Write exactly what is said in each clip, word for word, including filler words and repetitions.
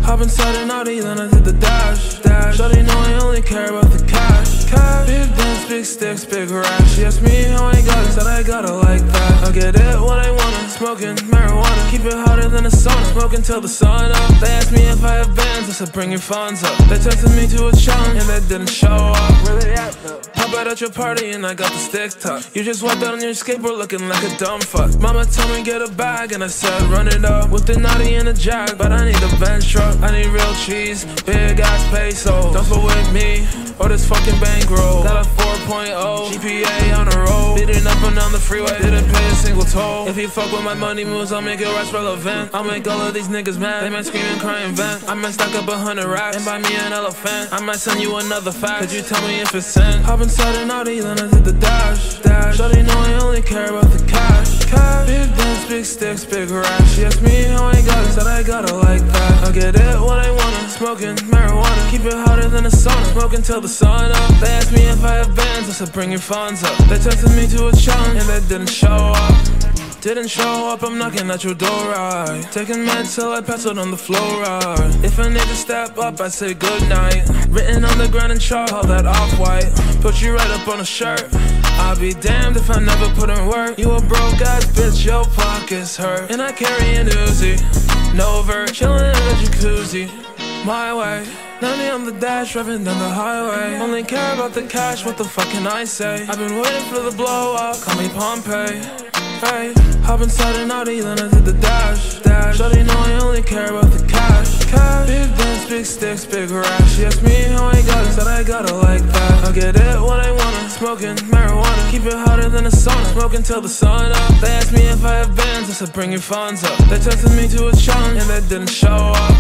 Hop inside an Audi, then I hit the dash, dash. Shawty know I only care about the cash, cash. Big dance, big sticks, big rash. She asked me how I got it, said I got it like that. I get it when I wanna, smoking marijuana. Keep it hotter than a sauna, smoking till the sun up. They asked me if I have bands, I said bring your funds up. They texted me to a challenge, and they didn't show up. Where they at though? Pop out at your party and I got the stick tucked. You just walked out on your skateboard looking like a dumb fuck. Mama told me get a bag and I said run it up. With the naughty and a jag, but I need a Benz truck. I need real cheese, big ass peso. Don't fuck with me, or this fucking bankroll. Got a four point oh G P A on the road. Beating up and down the freeway, didn't pay a single toll. If you fuck with my money moves, I'll make it rest relevant. I'll make all of these niggas mad, they might scream and cry and vent. I might stack up a hundred racks and buy me an elephant. I might send you another fact, could you tell me if it's sent? Hop inside an Audi, then I hit the dash, dash. Shawty know I only care about the cash, cash. Big dance, big sticks, big rash. She asked me how I got it, said I got it like that. I get it when I wanna, smoking marijuana. Keep it hotter than a sauna, smoking till the sun up. They asked me if I have bands, I said bring your funds up. They texted me to a challenge, and they didn't show up. Didn't show up, I'm knocking at your door, right? Taking meds till I pass out on the floor, right? If a nigga step up, I say goodnight. Written on the ground in chalk, all that off-white. Put you right up on a shirt. I'll be damned if I never put in work. You a broke ass bitch, your pockets hurt. And I carry an Uzi, no vert, chillin' in a jacuzzi. My way, ninety on the dash, driving down the highway. Only care about the cash, what the fuck can I say? I've been waiting for the blow up, call me Pompeii. Hey, hop inside an Audi, then I hit the dash, dash. Shawty know I only care about the cash, cash. Big dance, big sticks, big rash. She asked me how I got it, said I got it like that. I get it when I wanna, smoking marijuana. Keep it hotter than a sauna, smoking till the sun up. They asked me if I have bands, I said bring your funds up. They texted me to a challenge, and they didn't show up.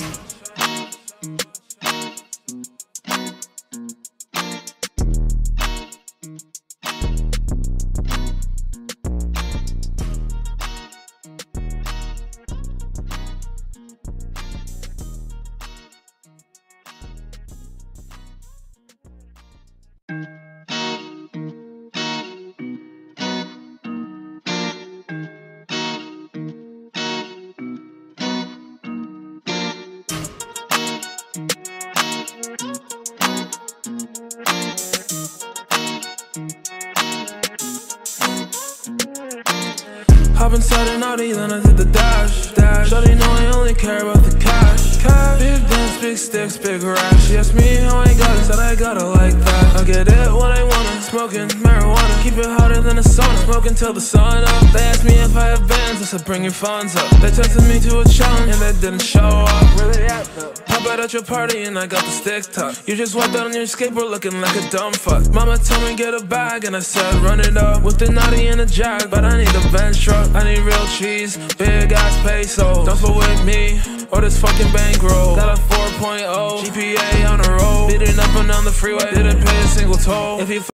Hop inside an Audi, then I hit the dash, dash. Shawty know I only care about the cash, cash. Big dance, big sticks, big rash. She asked me how I got it, said I got it like that. I get it when I wanna, smoking marijuana. Keep it hotter than a sauna, smoking till the sun up. They asked me if I have bands, I said bring your funds up. They texted me to a challenge, and they didn't show up. Where they at though? Pop out at your party and I got the stick tucked. You just walked out on your skateboard looking like a dumb fuck. Mama told me get a bag and I said run it up. With the naughty and a jag, but I need a Benz truck. I need real cheese, big ass peso. Don't fuck with me, or this fucking bankroll. Got a four point oh G P A on the road. Beating up and down the freeway, didn't pay a single toll. If you